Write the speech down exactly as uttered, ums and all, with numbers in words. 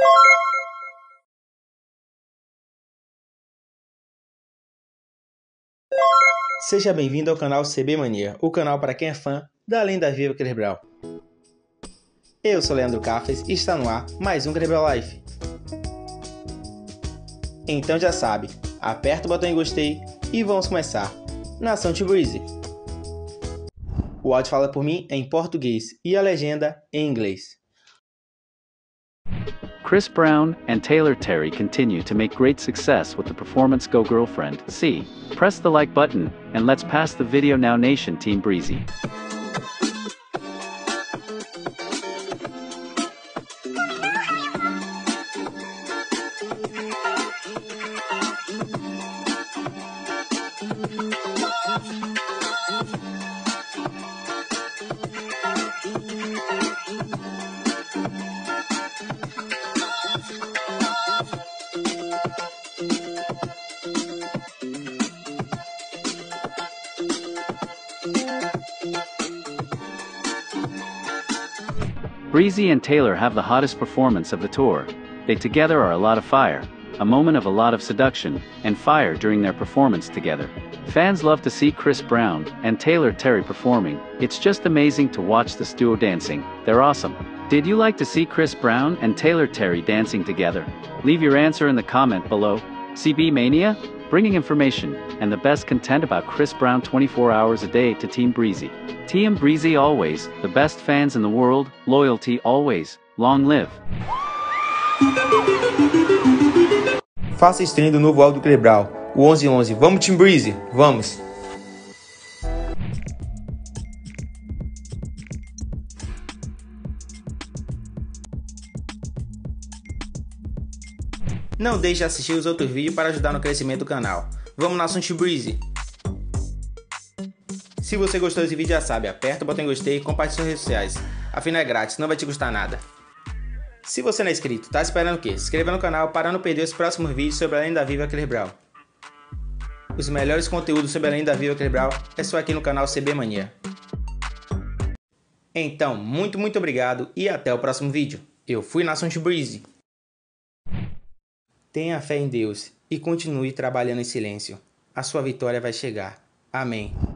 Seja bem-vindo ao canal C B Mania, o canal para quem é fã da lenda viva Cerebral. Eu sou Leandro Cafes e está no ar mais um Cerebral Life. Então já sabe, aperta o botão em gostei e vamos começar. Nação Team Breezy. O áudio fala por mim em português e a legenda em inglês. Chris Brown and Taylor Terry continue to make great success with the performance Go Girlfriend. See, press the like button, and let's pass the video now, Nation Team Breezy. Breezy and Taylor have the hottest performance of the tour. They together are a lot of fire, a moment of a lot of seduction, and fire during their performance together. Fans love to see Chris Brown and Taylor Terry performing. It's just amazing to watch this duo dancing. They're awesome. Did you like to see Chris Brown and Taylor Terry dancing together? Leave your answer in the comment below. C B Mania, bringing information and the best content about Chris Brown twenty-four hours a day to Team Breezy. Team Breezy always, the best fans in the world, loyalty always, long live. Faça stream do novo álbum do Cerebral, o onze onze. Vamos Team Breezy, vamos! Não deixe de assistir os outros vídeos para ajudar no crescimento do canal. Vamos Nação Team Breezy! Se você gostou desse vídeo já sabe, aperta o botão em gostei e compartilhe nas redes sociais. Afinal é grátis, não vai te custar nada. Se você não é inscrito, tá esperando o quê? Se inscreva no canal para não perder os próximos vídeos sobre a lenda viva Cerebral. Os melhores conteúdos sobre a lenda viva Cerebral é só aqui no canal C B Mania. Então, muito muito obrigado e até o próximo vídeo. Eu fui Nação Team Breezy. Tenha fé em Deus e continue trabalhando em silêncio. A sua vitória vai chegar. Amém.